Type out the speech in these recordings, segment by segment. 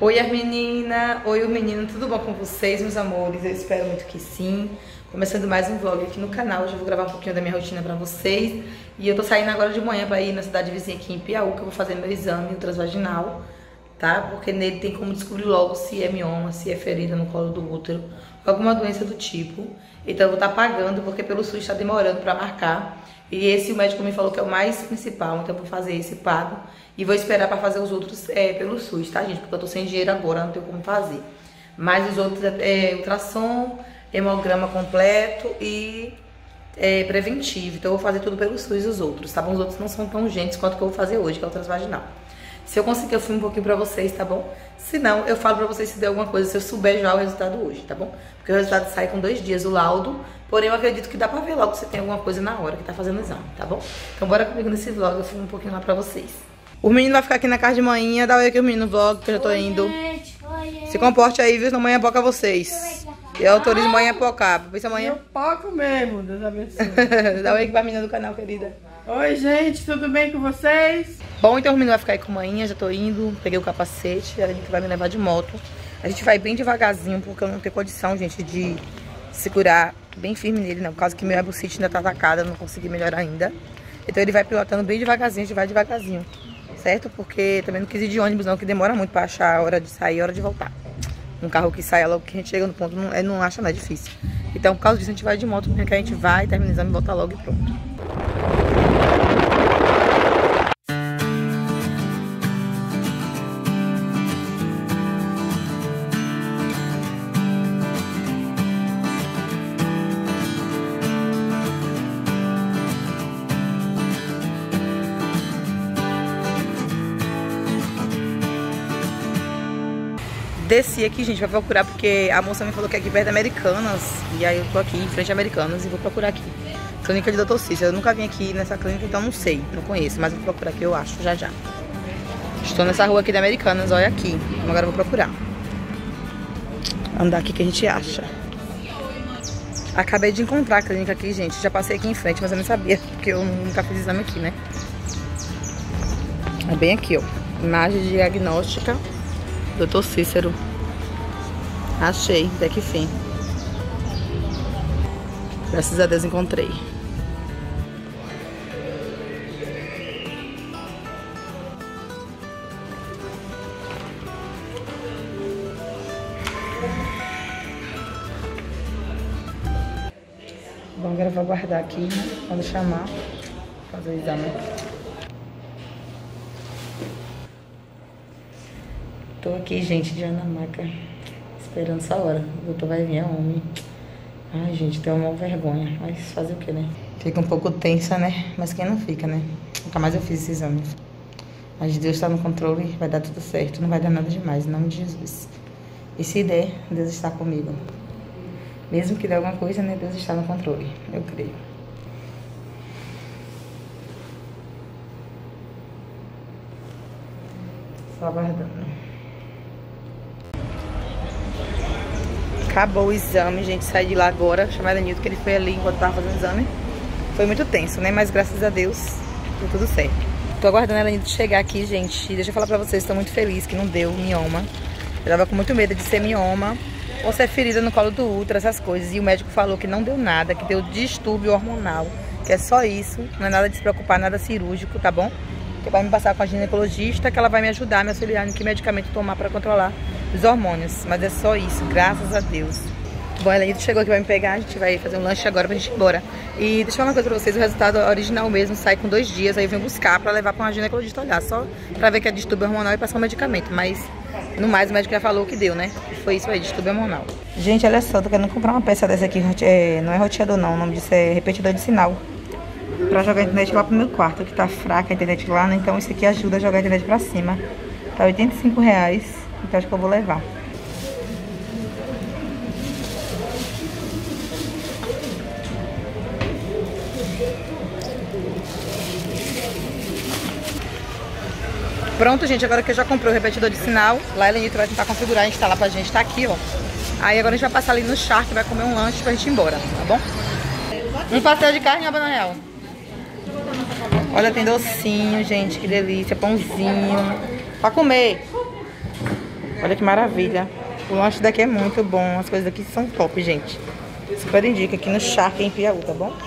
Oi as meninas, oi os meninos, tudo bom com vocês, meus amores? Eu espero muito que sim. Começando mais um vlog aqui no canal, hoje eu vou gravar um pouquinho da minha rotina pra vocês. E eu tô saindo agora de manhã pra ir na cidade vizinha aqui em Piauí, que eu vou fazer meu exame transvaginal, tá? Porque nele tem como descobrir logo se é mioma, se é ferida no colo do útero, alguma doença do tipo. Então eu vou estar pagando, porque pelo SUS tá demorando pra marcar. E esse o médico me falou que é o mais principal, então eu vou fazer esse pago. E vou esperar pra fazer os outros pelo SUS, tá, gente? Porque eu tô sem dinheiro agora, não tenho como fazer. Mas os outros ultrassom, hemograma completo e preventivo. Então eu vou fazer tudo pelo SUS os outros, tá bom? Os outros não são tão urgentes quanto o que eu vou fazer hoje, que é o transvaginal. Se eu conseguir, eu filmo um pouquinho pra vocês, tá bom? Se não, eu falo pra vocês se der alguma coisa, se eu souber já o resultado hoje, tá bom? Porque o resultado sai com 2 dias, o laudo. Porém, eu acredito que dá pra ver logo se tem alguma coisa na hora que tá fazendo o exame, tá bom? Então bora comigo nesse vlog, eu filmo um pouquinho lá pra vocês. O menino vai ficar aqui na casa de manhã, dá oi aqui o menino no vlog, que eu já tô indo. Se comporte aí, viu? Senão amanhã boca vocês. Eu autorizo amanhã a pocar. Pensa amanhã. Eu poco mesmo, Deus abençoe. Dá oi aqui pra menina do canal, querida. Oi, gente, tudo bem com vocês? Bom, então o menino vai ficar aí com a manhã, já tô indo. Peguei o capacete, ela vai me levar de moto. A gente vai bem devagarzinho, porque eu não tenho condição, gente, de segurar bem firme nele, não. Por causa que meu bucite ainda tá atacada, eu não consegui melhorar ainda. Então ele vai pilotando bem devagarzinho, a gente vai devagarzinho. Certo? Porque também não quis ir de ônibus não, que demora muito pra achar a hora de sair e a hora de voltar. Um carro que sai logo que a gente chega no ponto, não acha nada difícil. Então por causa disso a gente vai de moto, porque a gente vai, termina o exame e volta logo e pronto. Desci aqui, gente, pra procurar, porque a moça me falou que é aqui perto de Americanas. E aí eu tô aqui em frente a Americanas e vou procurar aqui. Clínica de Dr. Cícero. Eu nunca vim aqui nessa clínica, então não sei, não conheço. Mas eu vou procurar aqui, eu acho, já já. Estou nessa rua aqui de Americanas, olha aqui. Então agora eu vou procurar. Andar aqui que a gente acha. Acabei de encontrar a clínica aqui, gente. Já passei aqui em frente, mas eu não sabia, porque eu nunca fiz exame aqui, né? É bem aqui, ó. Imagem diagnóstica. Dr. Cícero. Achei, até que fim. Graças a Deus encontrei. Bom, agora eu vou aguardar aqui, né? Quando chamar, fazer o exame. Tô aqui, gente, já na maca, esperando essa hora. O doutor vai vir, é homem. Ai, gente, tenho uma vergonha. Mas fazer o que, né? Fica um pouco tensa, né? Mas quem não fica, né? Nunca mais eu fiz esse exame. Mas Deus tá no controle, vai dar tudo certo. Não vai dar nada demais, em nome de Jesus. E se der, Deus está comigo. Mesmo que dê alguma coisa, né? Deus está no controle. Eu creio. Só aguardando. Acabou o exame, gente, saí de lá agora. Chamei a Nilton, que ele foi ali enquanto tava fazendo o exame. Foi muito tenso, né? Mas graças a Deus, deu tudo certo. Tô aguardando ela Nilton chegar aqui, gente. Deixa eu falar pra vocês, tô muito feliz que não deu mioma. Eu tava com muito medo de ser mioma ou ser ferida no colo do útero, essas coisas. E o médico falou que não deu nada, que deu distúrbio hormonal. Que é só isso, não é nada de se preocupar, nada cirúrgico, tá bom? Que vai me passar com a ginecologista, que ela vai me ajudar, me auxiliar no que medicamento tomar pra controlar os hormônios. Mas é só isso, graças a Deus. Bom, ela chegou aqui, vai me pegar, a gente vai fazer um lanche agora pra gente ir embora. E deixa eu falar uma coisa pra vocês, o resultado original mesmo sai com 2 dias, aí eu venho buscar pra levar pra uma ginecologista olhar, só pra ver que é distúrbio hormonal e passar um medicamento. Mas, no mais, o médico já falou o que deu, né? Foi isso aí, distúrbio hormonal. Gente, olha só, tô querendo comprar uma peça dessa aqui, não é roteador não, o nome disso é repetidor de sinal. Pra jogar a internet lá pro meu quarto, que tá fraca a internet lá, né? Então isso aqui ajuda a jogar a internet pra cima. Tá R$85, então acho que eu vou levar. Pronto, gente, agora que eu já comprei o repetidor de sinal, lá a Elenito vai tentar configurar e instalar pra gente, tá aqui, ó. Aí agora a gente vai passar ali no Shark, vai comer um lanche pra gente ir embora, tá bom? Um pastel de carne e uma banana real. Olha, tem docinho, gente, que delícia, pãozinho. Pra comer. Olha que maravilha. O lanche daqui é muito bom. As coisas daqui são top, gente. Super indica aqui no Charque em Piauí, tá bom?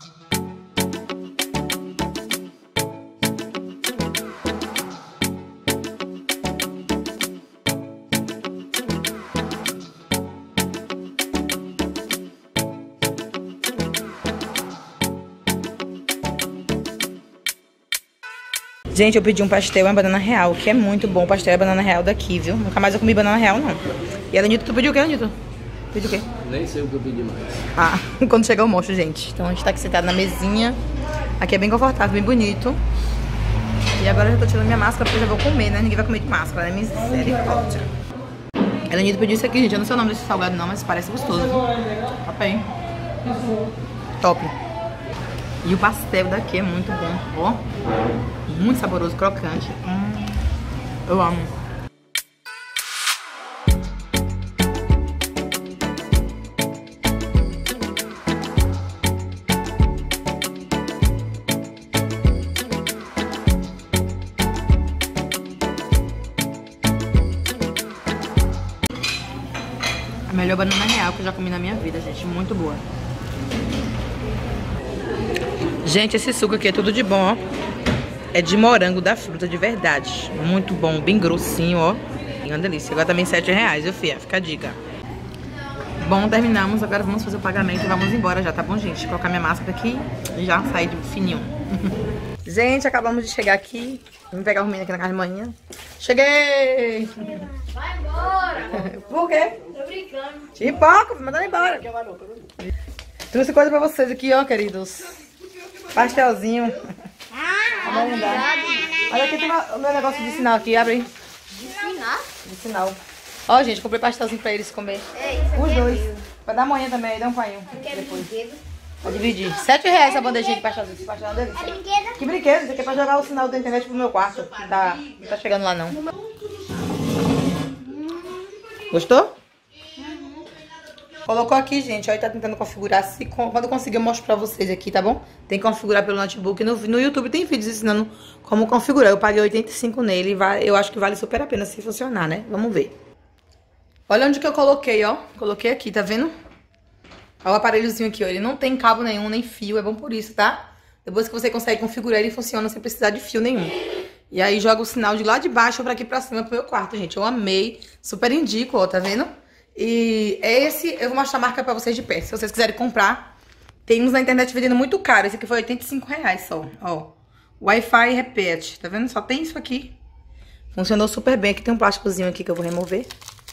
Gente, eu pedi um pastel, uma banana real, que é muito bom. O pastel é banana real daqui, viu? Nunca mais eu comi banana real, não. E a Lenito, tu pediu o quê, Lenito? Pediu o quê? Nem sei o que eu pedi mais. Ah, quando chegar eu mostro, gente. Então a gente tá aqui sentado na mesinha. Aqui é bem confortável, bem bonito. E agora eu já tô tirando minha máscara, porque eu já vou comer, né? Ninguém vai comer de máscara, né? Misericórdia. A Lenito pediu isso aqui, gente. Eu não sei o nome desse salgado não, mas parece gostoso. Top, hein? Top. E o pastel daqui é muito bom, ó. Muito saboroso, crocante. Eu amo. A melhor banana real que eu já comi na minha vida, gente. Muito boa. Gente, esse suco aqui é tudo de bom, ó. É de morango da fruta, de verdade. Muito bom, bem grossinho, ó. É uma delícia. Agora também R$7, viu, fia? Fica a dica. Bom, terminamos. Agora vamos fazer o pagamento e vamos embora já, tá bom, gente? Vou colocar minha máscara aqui e já sair de fininho. Gente, acabamos de chegar aqui. Vim pegar o menino aqui na casa de manhã. Cheguei! Vai embora! Por quê? Tô brincando. Te empolga, mandando embora. Trouxe coisa pra vocês aqui, ó, queridos. Pastelzinho. Olha aqui, tem o meu negócio de sinal aqui, abre aí. De ensinar? De sinal. Ó, gente, comprei pastelzinho pra eles comer. Os dois. Vai dar amanhã também, aí dá um painho. Depois. Vai dividir. R$7 essa bandejinha de pastelzinho. Esse pastel é uma delícia. Que brinquedo, isso aqui é pra jogar o sinal da internet pro meu quarto. Não tá chegando lá, não. Gostou? Colocou aqui, gente, ó, e tá tentando configurar. Quando eu conseguir eu mostro pra vocês aqui, tá bom? Tem que configurar pelo notebook. No YouTube tem vídeos ensinando como configurar. Eu paguei 85 nele. Eu acho que vale super a pena se funcionar, né? Vamos ver. Olha onde que eu coloquei, ó. Coloquei aqui, tá vendo? Ó, o aparelhozinho aqui, ó. Ele não tem cabo nenhum, nem fio. É bom por isso, tá? Depois que você consegue configurar, ele funciona sem precisar de fio nenhum. E aí joga o sinal de lá de baixo pra aqui pra cima pro meu quarto, gente. Eu amei. Super indico, ó, tá vendo? E esse, eu vou mostrar a marca pra vocês de perto. Se vocês quiserem comprar, tem uns na internet vendendo muito caro. Esse aqui foi R$85 só, ó. Wi-Fi repete, tá vendo? Só tem isso aqui. Funcionou super bem. Aqui tem um plásticozinho aqui que eu vou remover.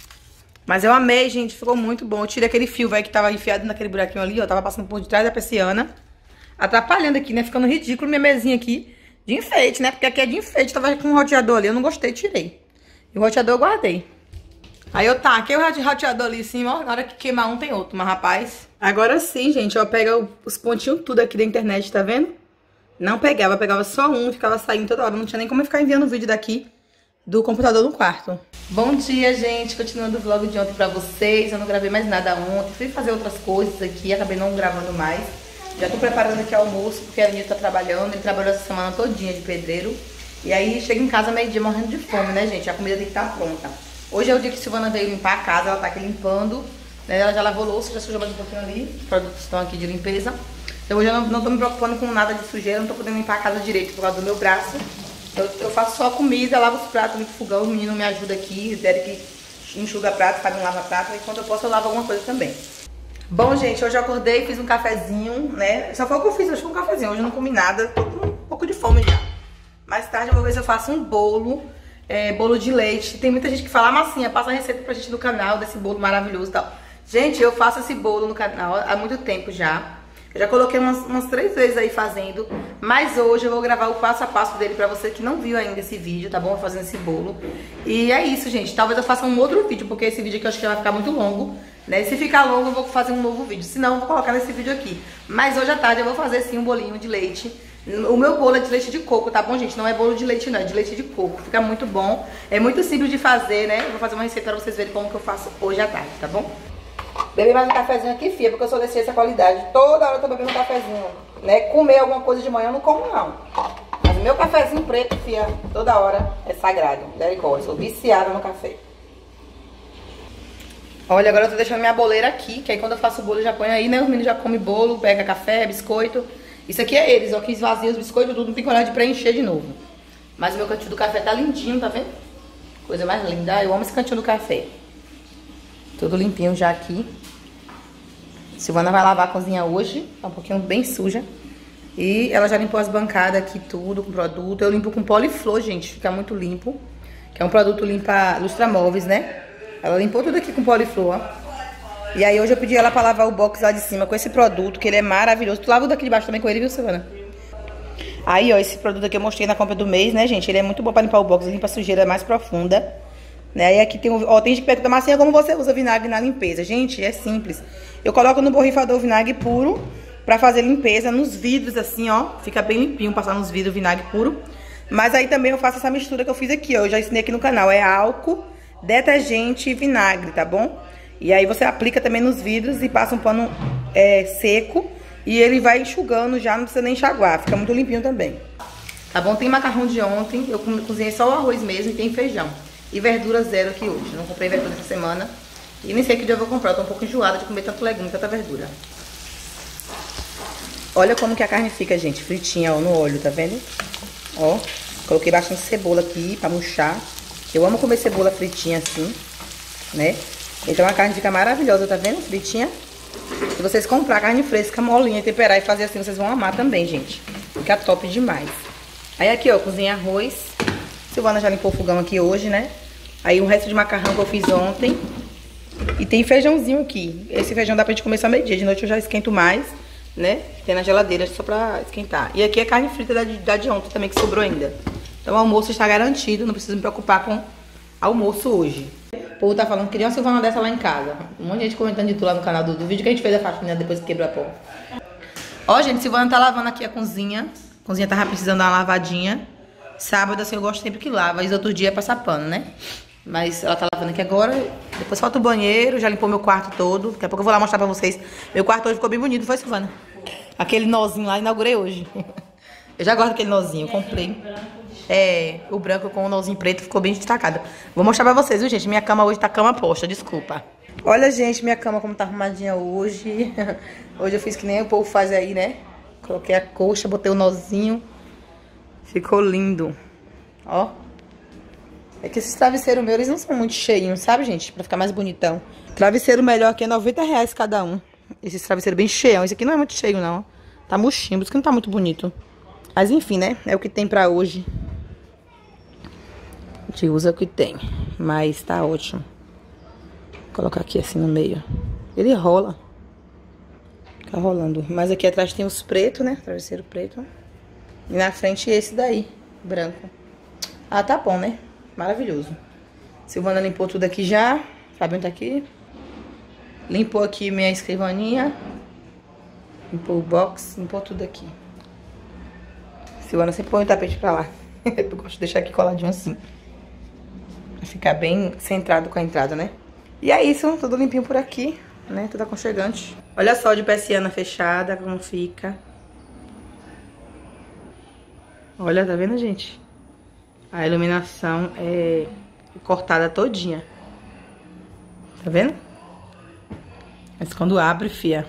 Mas eu amei, gente. Ficou muito bom. Eu tirei aquele fio, velho, que tava enfiado naquele buraquinho ali, ó. Tava passando por detrás da persiana. Atrapalhando aqui, né? Ficando ridículo minha mesinha aqui de enfeite, né? Porque aqui é de enfeite. Tava com um roteador ali. Eu não gostei, tirei. E o roteador eu guardei. Aí eu taquei o roteador ali em cima, ó, na hora que queimar um tem outro, mas rapaz... Agora sim, gente, ó, pega os pontinhos tudo aqui da internet, tá vendo? Não pegava só um, ficava saindo toda hora, não tinha nem como ficar enviando vídeo daqui do computador no quarto. Bom dia, gente, continuando o vlog de ontem pra vocês, eu não gravei mais nada ontem, fui fazer outras coisas aqui, acabei não gravando mais. Já tô preparando aqui o almoço, porque a Aninha tá trabalhando, ele trabalhou essa semana todinha de pedreiro. E aí chega em casa meio-dia morrendo de fome, né, gente? A comida tem que estar pronta. Hoje é o dia que a Silvana veio limpar a casa, ela tá aqui limpando, né? Ela já lavou louça, já sujou mais um pouquinho ali, os produtos estão aqui de limpeza. Então hoje eu não tô me preocupando com nada de sujeira, não tô podendo limpar a casa direito por causa do meu braço. Eu faço só comida, lavo os pratos, limpo o fogão, o menino me ajuda aqui, o Derek enxuga prato, faz um lava-prato, e quando eu posso eu lavo alguma coisa também. Bom, gente, hoje eu acordei, fiz um cafezinho, né? Só foi o que eu fiz, hoje foi um cafezinho, hoje eu não comi nada, tô com um pouco de fome já. Mais tarde eu vou ver se eu faço um bolo. Bolo de leite. Tem muita gente que fala, massinha, passa a receita pra gente no canal desse bolo maravilhoso e tal. Gente, eu faço esse bolo no canal há muito tempo já. Eu já coloquei umas 3 vezes aí fazendo. Mas hoje eu vou gravar o passo a passo dele pra você que não viu ainda esse vídeo, tá bom? Fazendo esse bolo. E é isso, gente. Talvez eu faça um outro vídeo, porque esse vídeo aqui eu acho que vai ficar muito longo, né? Se ficar longo eu vou fazer um novo vídeo. Se não, eu vou colocar nesse vídeo aqui. Mas hoje à tarde eu vou fazer sim um bolinho de leite. O meu bolo é de leite de coco, tá bom, gente? Não é bolo de leite não, é de leite de coco. Fica muito bom, é muito simples de fazer, né? Eu vou fazer uma receita pra vocês verem como que eu faço hoje à tarde, tá bom? Bebi mais um cafezinho aqui, fia, porque eu sou desse essa qualidade. Toda hora eu tô bebendo um cafezinho, né? Comer alguma coisa de manhã eu não como, não. Mas o meu cafezinho preto, fia, toda hora é sagrado. Misericórdia, sou viciada no café. Olha, agora eu tô deixando minha boleira aqui, que aí quando eu faço o bolo eu já ponho aí, né? Os meninos já comem bolo, pega café, biscoito. Isso aqui é eles, ó, que esvazia os biscoitos, tudo, não tem coragem de preencher de novo. Mas o meu cantinho do café tá lindinho, tá vendo? Coisa mais linda. Eu amo esse cantinho do café. Tudo limpinho já aqui. Silvana vai lavar a cozinha hoje, tá um pouquinho bem suja. E ela já limpou as bancadas aqui, tudo com produto. Eu limpo com Poliflor, gente, fica muito limpo. Que é um produto limpa lustramóveis, né? Ela limpou tudo aqui com Poliflor, ó. E aí hoje eu pedi ela pra lavar o box lá de cima com esse produto, que ele é maravilhoso. Tu lava o daqui de baixo também com ele, viu, Silvana? Aí, ó, esse produto aqui eu mostrei na compra do mês, né, gente? Ele é muito bom pra limpar o box, limpa a sujeira mais profunda. Né? Aí aqui tem, ó, tem gente que pergunta, Marcinha, como você usa vinagre na limpeza? Gente, é simples. Eu coloco no borrifador vinagre puro pra fazer limpeza nos vidros, assim, ó. Fica bem limpinho, passar nos vidros vinagre puro. Mas aí também eu faço essa mistura que eu fiz aqui, ó. Eu já ensinei aqui no canal. É álcool, detergente e vinagre, tá bom? E aí você aplica também nos vidros e passa um pano seco. E ele vai enxugando já, não precisa nem enxaguar. Fica muito limpinho também. Tá bom? Tem macarrão de ontem. Eu cozinhei só o arroz mesmo e tem feijão. E verdura zero aqui hoje. Não comprei verdura essa semana. E nem sei que dia eu vou comprar. Eu tô um pouco enjoada de comer tanto legume, tanta verdura. Olha como que a carne fica, gente. Fritinha, ó, no óleo, tá vendo? Ó. Coloquei bastante cebola aqui pra murchar. Eu amo comer cebola fritinha assim, né? Então a carne fica maravilhosa, tá vendo? Fritinha. Se vocês comprar carne fresca, molinha, temperar e fazer assim, vocês vão amar também, gente. Fica top demais. Aí aqui, ó, cozinha arroz. Silvana já limpou o fogão aqui hoje, né? Aí o resto de macarrão que eu fiz ontem. E tem feijãozinho aqui. Esse feijão dá pra gente comer só meio-dia. De noite eu já esquento mais, né? Tem na geladeira só pra esquentar. E aqui é carne frita da de ontem também, que sobrou ainda. Então o almoço está garantido. Não preciso me preocupar com almoço hoje. O povo tá falando que queria uma Silvana dessa lá em casa. Um monte de gente comentando de tudo lá no canal do vídeo que a gente fez a faxina depois que quebrou a porta. Ó, gente, Silvana tá lavando aqui a cozinha. A cozinha tava precisando dar uma lavadinha. Sábado, assim, eu gosto sempre que lava. E outro dia é passar pano, né? Mas ela tá lavando aqui agora. Depois falta o banheiro, já limpou meu quarto todo. Daqui a pouco eu vou lá mostrar pra vocês. Meu quarto hoje ficou bem bonito, foi, Silvana? Aquele nozinho lá, inaugurei hoje. Eu já gosto daquele nozinho, comprei. O branco com o nozinho preto ficou bem destacado. Vou mostrar pra vocês, viu, gente? Minha cama hoje tá cama posta, desculpa. Olha, gente, minha cama como tá arrumadinha hoje. Hoje eu fiz que nem o povo faz aí, né? Coloquei a coxa, botei o nozinho. Ficou lindo. Ó. É que esses travesseiros meus, eles não são muito cheinhos, sabe, gente? Pra ficar mais bonitão. Travesseiro melhor aqui é R$90 cada um. Esses travesseiros bem cheião. Esse aqui não é muito cheio, não. Tá murchinho, por isso que não tá muito bonito. Mas enfim, né? É o que tem pra hoje. A gente usa o que tem. Mas tá ótimo. Vou colocar aqui assim no meio. Ele rola. Fica rolando. Mas aqui atrás tem os pretos, né? Travesseiro preto. E na frente esse daí, branco. Ah, tá bom, né? Maravilhoso. Silvana limpou tudo aqui já. Fabinho tá aqui. Limpou aqui minha escrivaninha. Limpou o box. Limpou tudo aqui. Silvana sempre põe o tapete pra lá. Eu gosto de deixar aqui coladinho assim. Pra ficar bem centrado com a entrada, né? E é isso. Tudo limpinho por aqui, né? Tudo aconchegante. Olha só de persiana fechada como fica. Olha, tá vendo, gente? A iluminação é cortada todinha. Tá vendo? Mas quando abre, fia.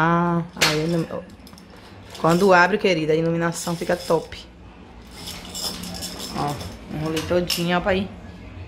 Quando abre, querida, a iluminação fica top. Ó, enrolei todinha, ó, pra ir.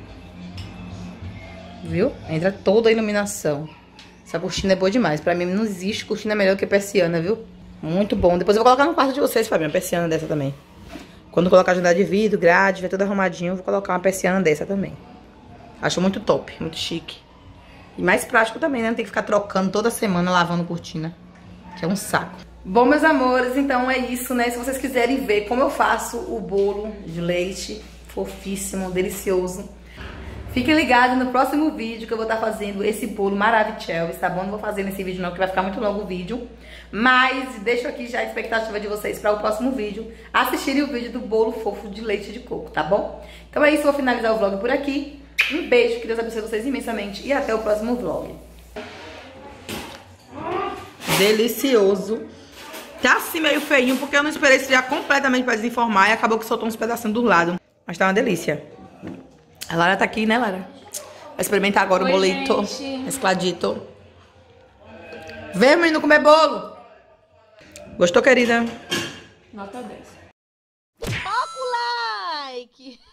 Viu? Entra toda a iluminação. Essa cortina é boa demais. Pra mim não existe cortina melhor que persiana, viu? Muito bom. Depois eu vou colocar no quarto de vocês, Fabinho, uma persiana dessa também. Quando colocar a janela de vidro, grade, tiver tudo arrumadinho, eu vou colocar uma persiana dessa também. Acho muito top, muito chique. E mais prático também, né? Não tem que ficar trocando toda semana, lavando cortina. Que é um saco. Bom, meus amores, então é isso, né? Se vocês quiserem ver como eu faço o bolo de leite, fofíssimo, delicioso, fiquem ligados no próximo vídeo que eu vou estar fazendo esse bolo maravilhoso, tá bom? Não vou fazer nesse vídeo não, que vai ficar muito longo o vídeo. Mas deixo aqui já a expectativa de vocês para o próximo vídeo, assistirem o vídeo do bolo fofo de leite de coco, tá bom? Então é isso, vou finalizar o vlog por aqui. Um beijo, que Deus abençoe vocês imensamente e até o próximo vlog. Delicioso. Tá assim meio feinho, porque eu não esperei esfriar completamente pra desenformar e acabou que soltou uns pedacinhos do lado. Mas tá uma delícia. A Lara tá aqui, né, Lara? Vai experimentar agora Oi, o bolito gente. mescladito. Vem, menino, comer bolo. Gostou, querida? Nota 10. Toca o like.